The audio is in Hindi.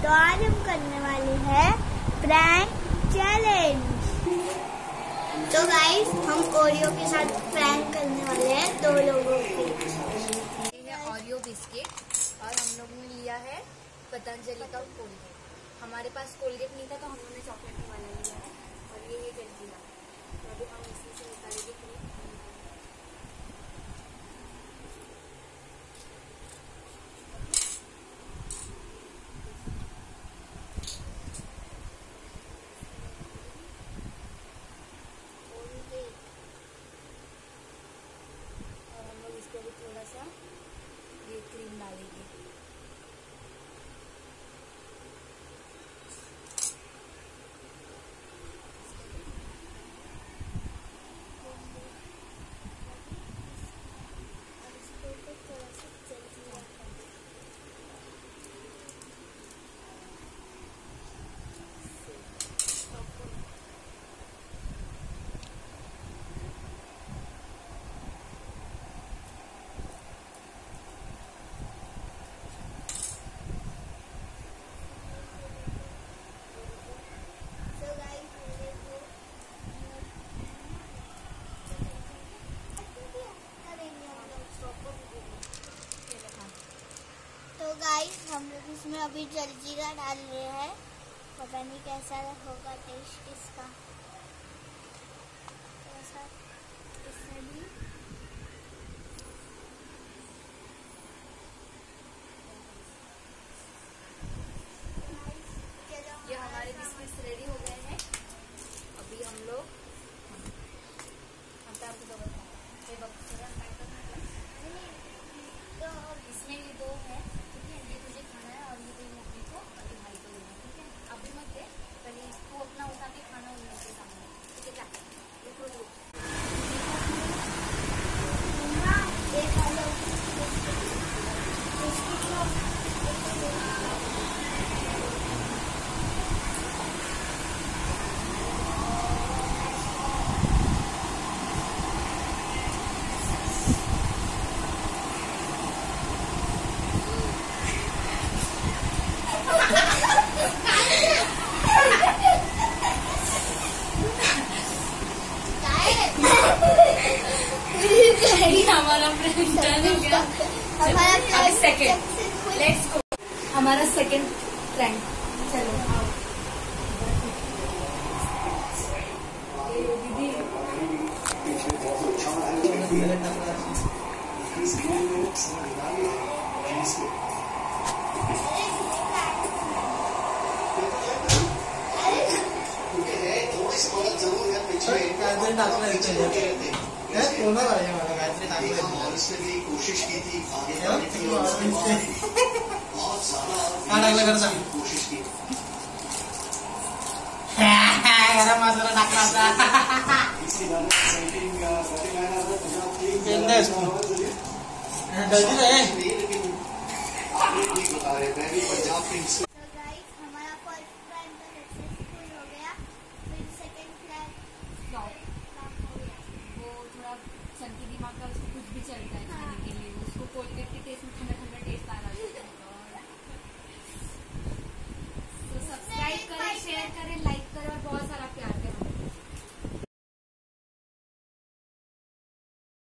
तो आज हम करने वाले हैं प्रैंक चैलेंज। तो गाइस हम ओरियो के साथ प्रैंक करने वाले हैं 2 लोगों के। ये है ओरियो बिस्किट और हम लोगों ने लिया है पतंजलि का कोलगेट। हमारे पास कोलगेट नहीं था तो हम लोगों ने चॉकलेट वाला लिया है और ये जल्जीरा। तो अभी हम इसी से निकालेंगे क्रीम। भी थोड़ा सा ये क्रीम डालेंगे। तो गाइस हम लोग इसमें अभी जलजीरा डाल रहे हैं। पता नहीं कैसा होगा टेस्ट इसका। ऐसा इसमें भी ये हमारे बिस्किट्स रेडी हो गए हैं। अभी हम लोग तो इसमें ये 2 है, ठीक है। ये तुझे खाना है और ये तेरी मम्मी को और ये भाई को देना, ठीक है। अभी मत दे, पहले इसको अपना उठा के खाना उन लोगों के सामने, ठीक है। क्या हमारा फ्रेंड डन हो गया। अभी सेकंड, लेट्स गो। हमारा सेकंड फ्रेंड, चलो आओ। दीदी कोशिश की थी आगे बढ़ने की और उसके बाद बहुत ज्यादा कोशिश की। गरम मसाला टाकला था। इसी गाने की सेटिंग गाना था पंजाब की लेकिन ये नहीं बता रहे मैं भी पंजाब किंग्स। तो गाइस हमारा फर्स्ट प्रैंक तो सक्सेसफुल हो गया। फिर सेकंड प्रैंक फ्लॉप हो गया। वो थोड़ा चंकी दिमाग का, उसको कुछ भी चलता है खाने के लिए। उसको कोलगेट के टेस्ट में